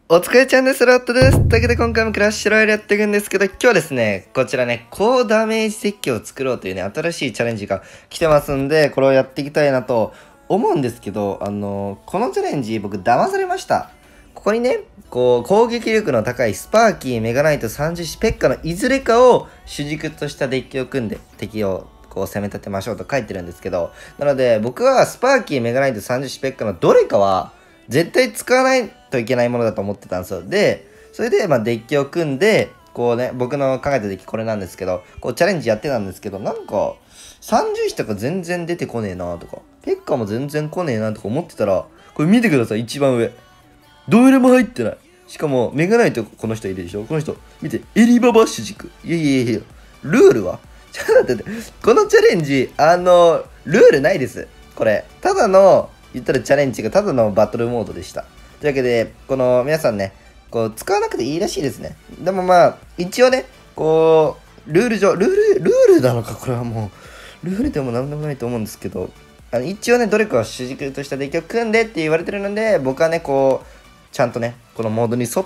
お疲れちゃんです。ロットです。というわけで今回もクラッシュロイヤルやっていくんですけど、今日はですね、こちらね、高ダメージデッキを作ろうというね、新しいチャレンジが来てますんで、これをやっていきたいなと思うんですけど、このチャレンジ僕騙されました。ここにね、こう、攻撃力の高いスパーキー、メガナイト、三十士、ペッカのいずれかを主軸としたデッキを組んで敵をこう攻め立てましょうと書いてるんですけど、なので僕はスパーキー、メガナイト、三十士、ペッカのどれかは絶対使わないといけないものだと思ってたんですよ。で、それで、デッキを組んで、こうね、僕の考えたデッキこれなんですけど、こうチャレンジやってたんですけど、なんか、30子とか全然出てこねえなとか、ペッカも全然来ねえなとか思ってたら、これ見てください、一番上。どれも入ってない。しかも、メガナイトこの人いるでしょ。この人、見て、エリババ主軸。いやいやいや、ルールはちょっと待って、このチャレンジ、ルールないです。これ、ただの、言ったらチャレンジがただのバトルモードでした。というわけで、この皆さんね、こう使わなくていいらしいですね。でも一応ね、こう、ルール上、ルールなのか、これはもう、ルールでもなんでもないと思うんですけど、一応ね、どれかを主軸としたデッキを組んでって言われてるので、僕はね、こう、ちゃんとね、このモードに沿った、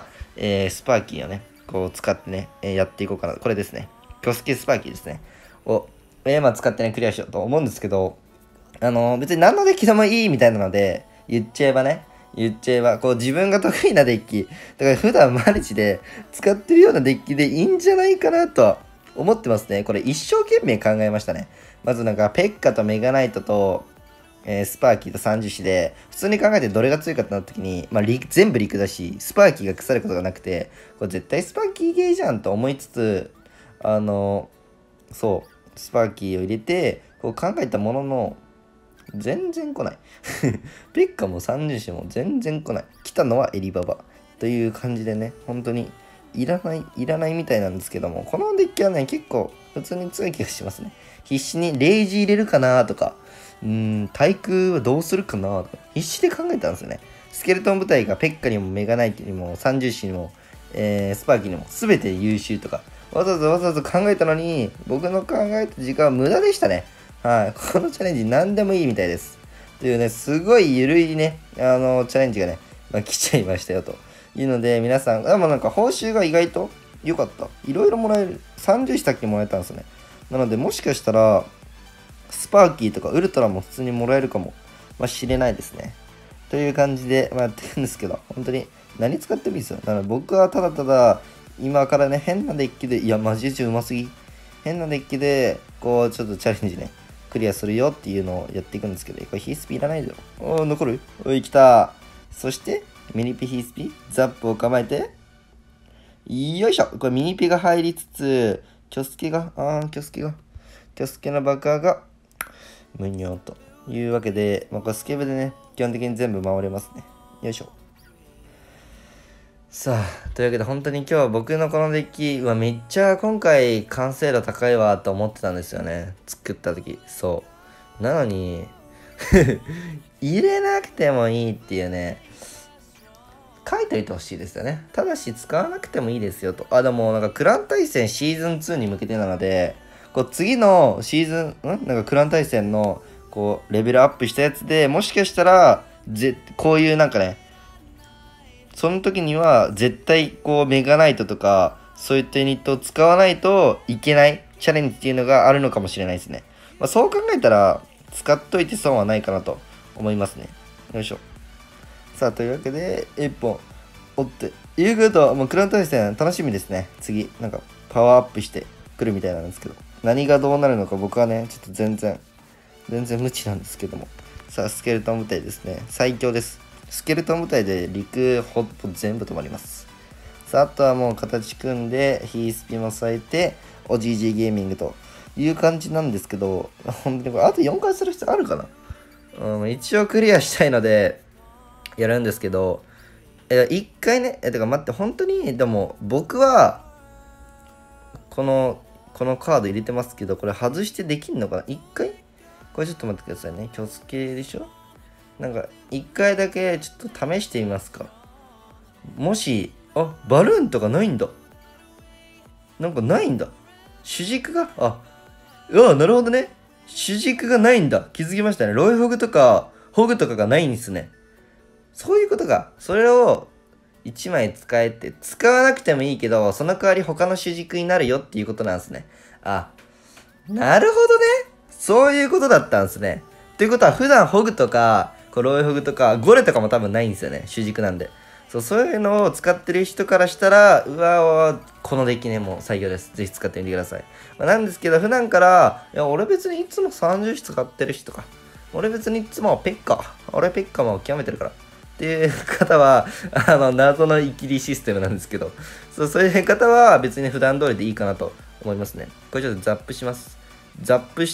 スパーキーをね、こう使ってね、やっていこうかな。これですね。キョスケスパーキーですね。を、使ってね、クリアしようと思うんですけど、別に何のデッキでもいいみたいなので、言っちゃえば、こう自分が得意なデッキ、だから普段マルチで使ってるようなデッキでいいんじゃないかなとは思ってますね。これ一生懸命考えましたね。まずなんか、ペッカとメガナイトと、スパーキーと三十子で、普通に考えてどれが強いかってなった時に、全部陸だし、スパーキーが腐ることがなくて、これ絶対スパーキーゲーじゃんと思いつつ、そう、スパーキーを入れて、こう考えたものの、全然来ない。ペッカも三十子も全然来ない。来たのはエリババ。という感じでね、本当にいらないみたいなんですけども、このデッキはね、結構普通に強い気がしますね。必死にレイジ入れるかなとか、対空はどうするかなとか、必死で考えたんですよね。スケルトン部隊がペッカにもメガナイトにも三十子にも、スパーキーにも全て優秀とか、わざわざ考えたのに、僕の考えた時間は無駄でしたね。はい。このチャレンジ何でもいいみたいです。というね、すごいゆるいね、チャレンジがね、来ちゃいましたよというので、皆さん、でもなんか報酬が意外と良かった。いろいろもらえる。30子だけもらえたんですね。なので、もしかしたら、スパーキーとかウルトラも普通にもらえるかも、しれないですね。という感じで、やってるんですけど、本当に何使ってもいいですよ。なので僕はただただ、今からね、変なデッキで、いや、マジでうますぎ。変なデッキで、こう、ちょっとチャレンジね、クリアするよっていうのをやっていくんですけど、これヒースピいらないだろ。おー、残るおい、来た。そして、ミニピヒースピザップを構えて、よいしょ。これミニピが入りつつ、キョスケの爆破が、むにょというわけで、これスケブでね、基本的に全部回れますね。よいしょ。さあ、というわけで本当に今日は僕のこのデッキはめっちゃ今回完成度高いわと思ってたんですよね。作った時。そう。なのに入れなくてもいいっていうね、書いといてほしいですよね。ただし使わなくてもいいですよと。でもなんかクラン対戦シーズン2に向けてなので、こう次のシーズン、なんかクラン対戦のこうレベルアップしたやつでもしかしたら、こういうなんかね、その時には絶対こうメガナイトとかそういったユニットを使わないといけないチャレンジっていうのがあるのかもしれないですね。そう考えたら使っといて損はないかなと思いますね。よいしょ。さあ、というわけで、1本折って、いうことは、もうクラウン対戦楽しみですね。次、なんかパワーアップしてくるみたいなんですけど、何がどうなるのか僕はね、ちょっと全然無知なんですけども。さあ、スケルトン部隊ですね。最強です。スケルトン部隊で陸、ホップ全部止まります。さあ、あとはもう形組んで、ヒースピも添えて、OGG ゲーミングという感じなんですけど、本当にこれ、あと4回する必要あるかな。一応クリアしたいので、やるんですけど、一回ね、てか待って、本当に、でも僕は、このカード入れてますけど、これ外してできんのかな一回これちょっと待ってくださいね。キョスケでしょなんか、一回だけちょっと試してみますか。もし、バルーンとかないんだ。なんかないんだ。主軸が、なるほどね。主軸がないんだ。気づきましたね。ロイホグとか、ホグとかがないんですね。そういうことか。それを 1枚使えて、使わなくてもいいけど、その代わり他の主軸になるよっていうことなんですね。あ、なるほどね。そういうことだったんですね。ということは、普段ホグとか、ロイホグとか、ゴレとかも多分ないんですよね。主軸なんで。そういうのを使ってる人からしたら、うわこのデッキね、もう最強です。ぜひ使ってみてください。なんですけど、普段から、いや、俺別にいつも30種使ってるしとか、俺別にいつもペッカ。俺ペッカも極めてるから。っていう方は、謎のイキリシステムなんですけど、そういう方は別に普段通りでいいかなと思いますね。これちょっとザップします。ザップして、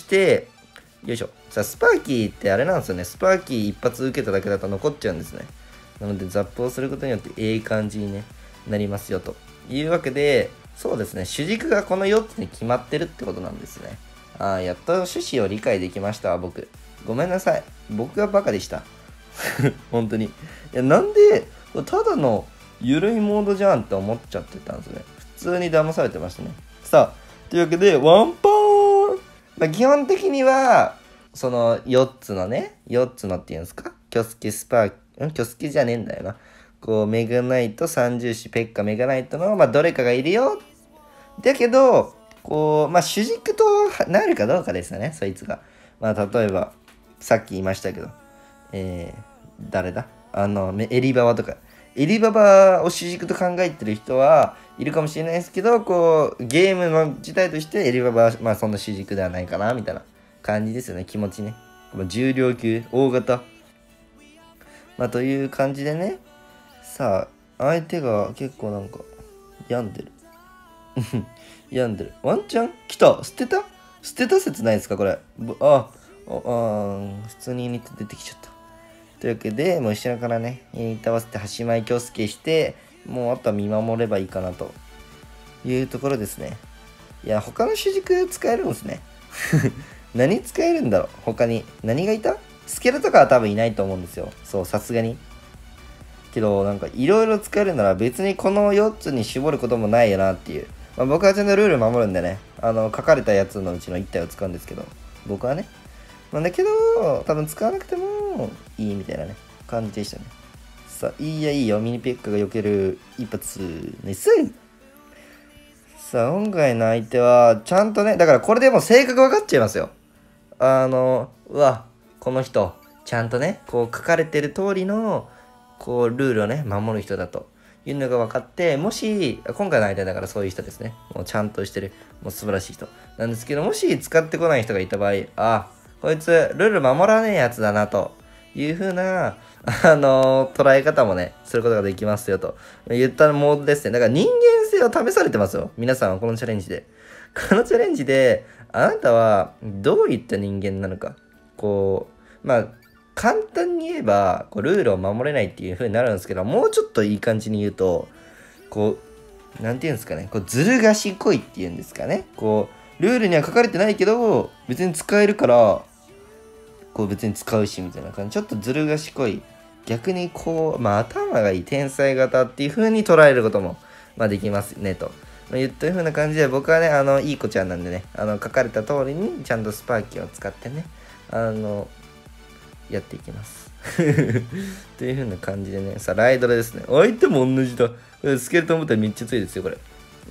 よいしょ。さあ、スパーキーってあれなんですよね。スパーキー一発受けただけだと残っちゃうんですね。なので、ザップをすることによっていい感じに、ね、なりますよというわけで、そうですね。主軸がこの4つに決まってるってことなんですね。やっと趣旨を理解できましたわ、僕。ごめんなさい。僕がバカでした。本当に。いや、なんで、ただの緩いモードじゃんって思っちゃってたんですね。普通に騙されてましたね。さあ、というわけで、ワンパーン、基本的には、その4つのね、4つのっていうんですか、キョスケスパー、キョスケじゃねえんだよな。メガナイト、三重視、ペッカ、メガナイトの、どれかがいるよ。だけど、主軸となるかどうかですよね、そいつが。例えば、さっき言いましたけど、誰だエリババとか。エリババを主軸と考えてる人はいるかもしれないですけど、ゲームの自体としてエリババは、そんな主軸ではないかな、みたいな感じですよね、気持ちね。重量級、大型。という感じでね。さあ、相手が結構なんか、病んでる。病んでる。ワンチャン来た捨てた説ないですかこれ。普通にユニット出てきちゃった。というわけで、もう後ろからね、ユニット合わせて端前京介して、もうあとは見守ればいいかなというところですね。いや、他の主軸使えるんですね。何使えるんだろう他に。何がいたスケルとかは多分いないと思うんですよ。そう、さすがに。けど、なんかいろいろ使えるなら別にこの4つに絞ることもないよなっていう。僕はちゃんとルール守るんでね、書かれたやつのうちの1体を使うんですけど、僕はね。だけど、多分使わなくてもいいみたいなね、感じでしたね。さあ、いいよ、ミニペッカが避ける一発、ナイス。さあ、今回の相手は、ちゃんとね、だからこれでもう性格分かっちゃいますよ。うわ、この人、ちゃんとね、書かれてる通りの、ルールをね、守る人だというのが分かって、もし、今回の相手だからそういう人ですね。もうちゃんとしてる、もう素晴らしい人なんですけど、もし使ってこない人がいた場合、こいつ、ルール守らねえやつだな、という風な、捉え方もね、することができますよ、と言ったモードですね。だから人間性を試されてますよ。皆さんはこのチャレンジで。このチャレンジで、あなたはどういった人間なのか。簡単に言えば、ルールを守れないっていう風になるんですけど、もうちょっといい感じに言うと、なんていうんですかね、ずる賢いっていうんですかね。ルールには書かれてないけど、別に使えるから、別に使うしみたいな感じ。ちょっとずる賢い。逆に頭がいい天才型っていう風に捉えることも、できますね、と。言った風な感じで、僕はね、いい子ちゃんなんでね、書かれた通りに、ちゃんとスパーキーを使ってね、やっていきます。という風な感じでね、さあ、ライドラですね。相手も同じだ。スケルトン部隊めっちゃ強いですよ、これ。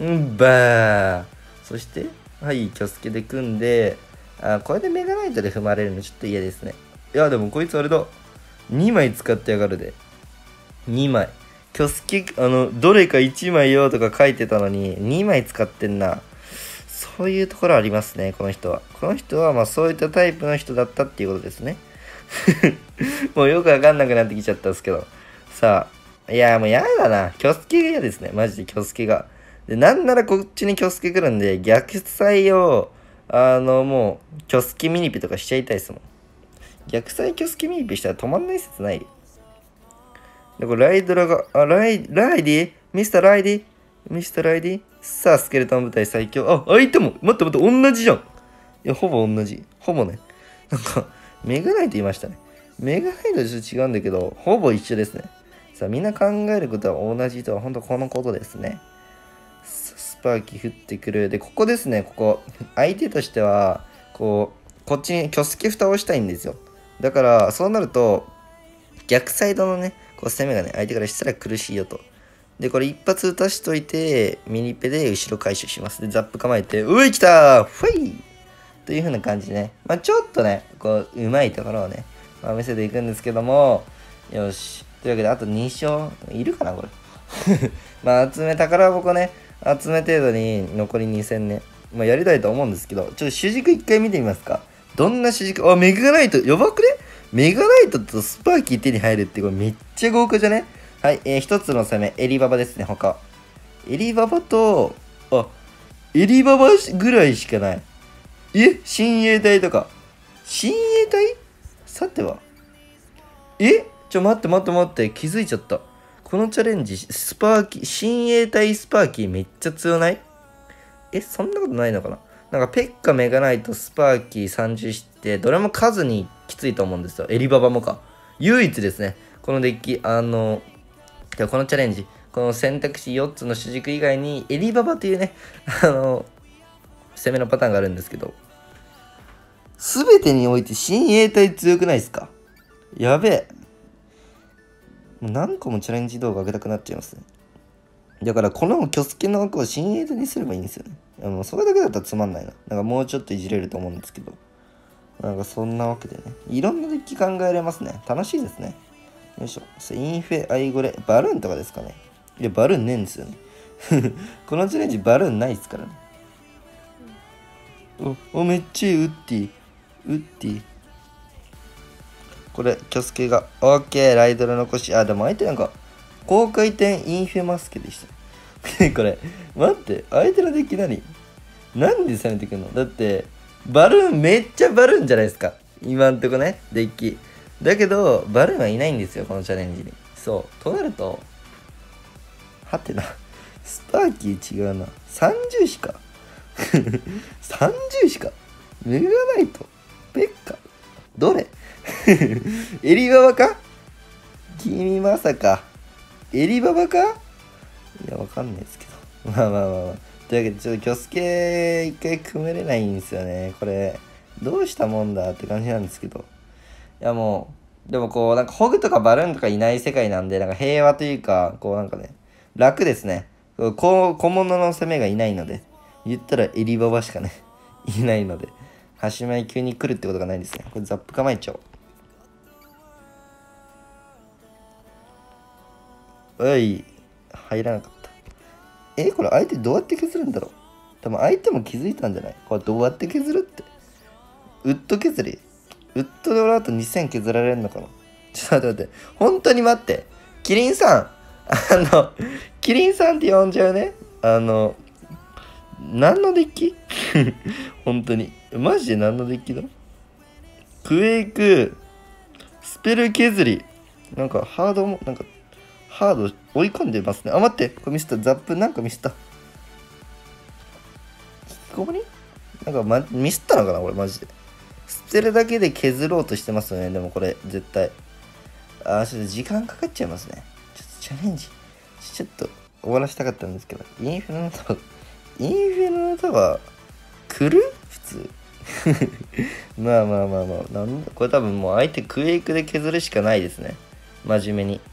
そして、はい、キョスケで組んで、これでメガナイトで踏まれるのちょっと嫌ですね。いや、でもこいつあれだ。2枚使ってやがるで。2枚。キョスケ、どれか1枚よとか書いてたのに、2枚使ってんな。そういうところありますね、この人は。この人は、そういったタイプの人だったっていうことですね。もうよくわかんなくなってきちゃったんですけど。さあ。いや、もうやだな。キョスケが嫌ですね。マジでキョスケが。で、なんならこっちにキョスケ来るんで、逆祭を、もう、キョスケミニピとかしちゃいたいですもん。逆祭キョスケミニピしたら止まんない説ないよ。で、これライドラが、ライディミスターライディさあ、スケルトン部隊最強。相手も、待って、同じじゃん。いや、ほぼ同じ。ほぼね。なんか、メガナイト言いましたね。メガナイトとちょっと違うんだけど、ほぼ一緒ですね。さあ、みんな考えることは同じとは、ほんとこのことですね。スパーキー降ってくる。で、ここですね、ここ。相手としては、こっちにキョスケ蓋をしたいんですよ。だから、そうなると、逆サイドのね、攻めがね、相手からしたら苦しいよとで、これ一発撃たしといて、ミニペで後ろ回収します。で、ザップ構えて、うい、来たーファイという風な感じでね、まあ、ちょっとね、こう、うまいところをね、まあ、見せていくんですけども、よし。というわけで、あと2勝、いるかな、これ。まあ、集め、宝箱ね、集め程度に残り2戦ね、まあ、やりたいと思うんですけど、ちょっと主軸一回見てみますか。どんな主軸、あ、メガナイト、やばくね？メガナイトとスパーキー手に入るって、これめっちゃ豪華じゃね？はい、一つの攻め、エリババですね、他。エリババと、あ、エリババぐらいしかない。親衛隊とか。親衛隊？さては。待って、気づいちゃった。このチャレンジ、スパーキー、親衛隊スパーキーめっちゃ強ない？そんなことないのかな？なんかペッカ、メガナイト、スパーキー30して、どれも数にきついと思うんですよ。エリババもか。唯一ですね、このデッキ、このチャレンジ、この選択肢4つの主軸以外に、エリババというね、攻めのパターンがあるんですけど、すべてにおいて親衛隊強くないですか？やべえ。もう何個もチャレンジ動画上げたくなっちゃいますね。だからこの挙助の枠を親衛隊にすればいいんですよね。もうそれだけだったらつまんないな。なんかもうちょっといじれると思うんですけど。なんかそんなわけでね。いろんなデッキ考えられますね。楽しいですね。よいしょ。インフェ、アイゴレ、バルーンとかですかね。いや、バルーンねえんですよね。このチャレンジバルーンないですからね。めっちゃいい、ウッディ。ウッディ。これ、キョスケが、オッケー、ライドル残し、でも相手なんか、高回転インフェマスケでした。これ、待って、相手のデッキなんで攻めてくるの？だって、バルーン、めっちゃバルーンじゃないですか。今んとこね、デッキ。だけど、バルーンはいないんですよ、このチャレンジに。そう。となると、はてな、スパーキー違うな。30しか。30しか。メガナイト、ペッカ、どれ？エリババか？君まさか、エリババか？いや、わかんないですけど。まあ。というわけで、ちょっとキョスケ一回組めれないんですよね。これ、どうしたもんだって感じなんですけど。いや、もう、でもこう、なんかホグとかバルーンとかいない世界なんで、なんか平和というか、こうなんかね、楽ですね。小物の攻めがいないので、言ったらエリババしかね、いないので、端前急に来るってことがないですね。これザップ構えちゃおう。入らなかった。これ相手どうやって削るんだろう？多分相手も気づいたんじゃない？これどうやって削るって。ウッド削り？ウッドで俺あと2000削られるのかな？ちょっと待って。本当に待って。キリンさん。キリンさんって呼んじゃうね。何のデッキ？本当に。マジで何のデッキだ？クエイク、スペル削り。なんかハードも、なんかハード追い込んでますね。待って。これミスった。ザップなんかミスった。引きこもり？なんか、ミスったのかなこれマジで。捨てるだけで削ろうとしてますよね。でもこれ、絶対。ちょっと時間かかっちゃいますね。ちょっとチャレンジ。ちょっと終わらせたかったんですけど。インフェのタワー、来る？普通。まあ。なんだこれ多分もう相手クエイクで削るしかないですね。真面目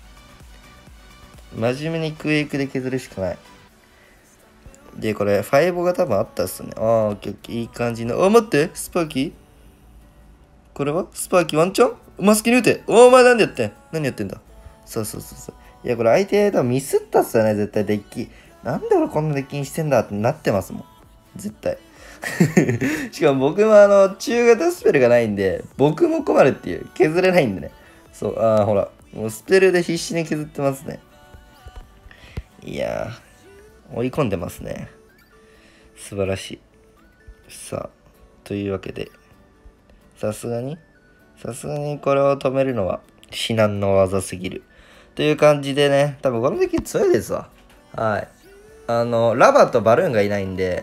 にクエイクで削るしかない。で、これ、ファイボが多分あったっすね。オッケー。いい感じの。待って、スパーキー？これはスパーキーワンチャン？マスキに打て。お前何やってんだ。そう。いや、これ相手多分ミスったっすよね、絶対デッキ。なんで俺こんなデッキにしてんだってなってますもん。絶対。しかも僕も中型スペルがないんで、僕も困るっていう。削れないんでね。そう、ほら。もうスペルで必死に削ってますね。いやー、追い込んでますね。素晴らしい。さあ、というわけで、さすがにこれを止めるのは至難の技すぎる。という感じでね、多分このデッキ強いですわ。はい。ラバとバルーンがいないんで、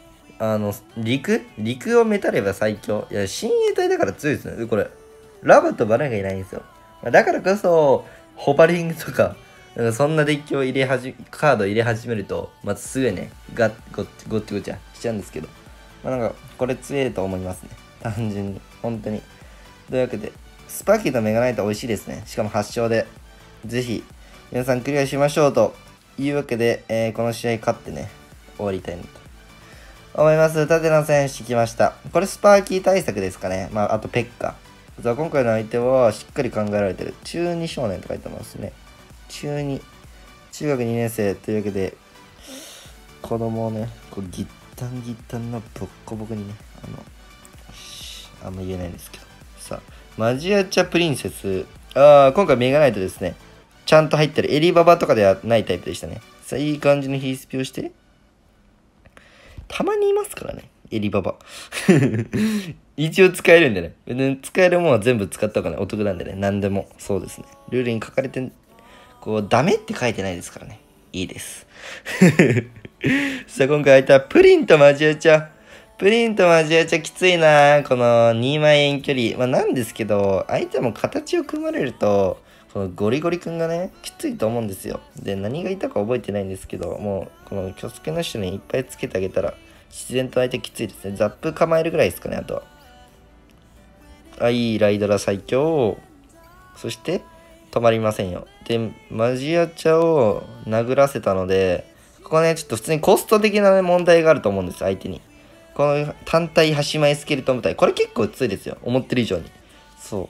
陸をメタれば最強。いや、親衛隊だから強いですね。これ。ラバとバルーンがいないんですよ。だからこそ、ホバリングとか、そんなデッキをカード入れ始めると、まずすぐね、ごっちゃしちゃうんですけど。なんか、これ強いと思いますね。単純に。本当に。というわけで、スパーキーとメガナイト美味しいですね。しかも発祥で。ぜひ、皆さんクリアしましょうというわけで、この試合勝ってね、終わりたいなと思います。縦の選手来ました。これスパーキー対策ですかね。まあ、あとペッカ。さあ、今回の相手はしっかり考えられてる。中2少年と書いてますね。中2。中学2年生というわけで、子供をね、こうギッタンギッタンのボッコボコにね、あんま言えないんですけど。さあ、マジアチャプリンセス。今回メガナイトですね。ちゃんと入ってる。エリババとかではないタイプでしたね。さあ、いい感じのヒースピをして。たまにいますからね。エリババ。一応使えるんでね。使えるものは全部使った方がね、お得なんでね。何でも。そうですね。ルールに書かれて、こう、ダメって書いてないですからね。いいです。さあ、今回相手はプリンとマジアチャ。プリンとマジアチャきついな。この2万円距離。まあなんですけど、相手も形を組まれると、このゴリゴリくんがね、きついと思うんですよ。で、何がいたか覚えてないんですけど、もう、このキョスケの人にいっぱいつけてあげたら、自然と相手きついですね。ザップ構えるぐらいですかね、あとは。いいライドラ最強。そして、止まりませんよ。で、マジアチャを殴らせたので、ここね、ちょっと普通にコスト的な、ね、問題があると思うんです、相手に。この単体端前スケルトン部隊。これ結構強いですよ。思ってる以上に。そう。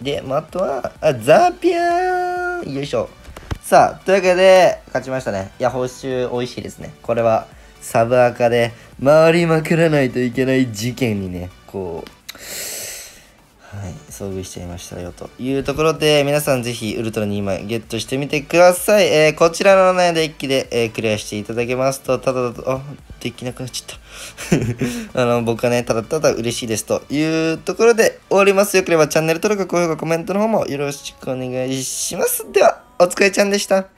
で、あとは、ザピャーよいしょ。さあ、というわけで、勝ちましたね。いや、報酬美味しいですね。これは、サブアカで回りまくらないといけない事件にね、こう、はい、遭遇しちゃいましたよというところで、皆さんぜひウルトラ2枚ゲットしてみてください。こちらのね、デッキで、クリアしていただけますと、ただただ、できなくなっちゃった。僕はね、ただただ嬉しいですというところで終わります。よければチャンネル登録、高評価、コメントの方もよろしくお願いします。では、お疲れちゃんでした。